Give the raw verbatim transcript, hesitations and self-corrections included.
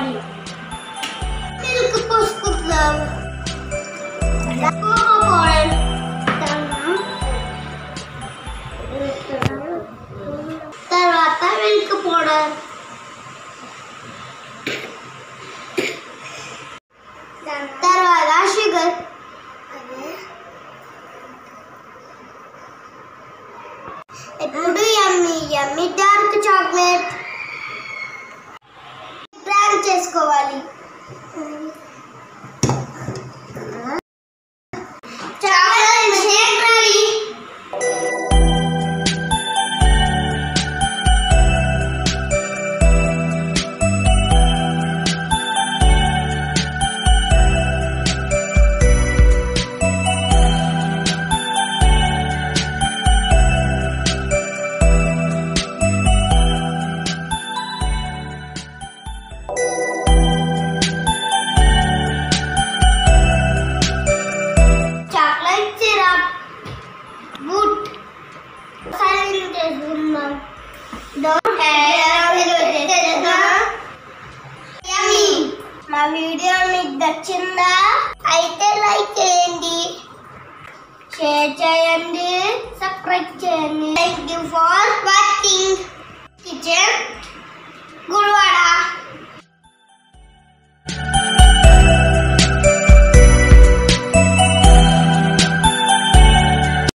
వేసుకోవాలి. మిల్క్ పోసుకుందాం. Cocoa powder తర్వాత మిల్క్ పౌడర్ తర్వాత షుగర్ ఇప్పుడు yummy yummy dark chocolate blend చేసుకోవాలి. Chocolate shake ready. మా వీడియో మీకు నచ్చిందా? అయితే లైక్ చేయండి, షేర్ చేయండి, సబ్స్క్రైబ్ చేయండి. Thank you for watching.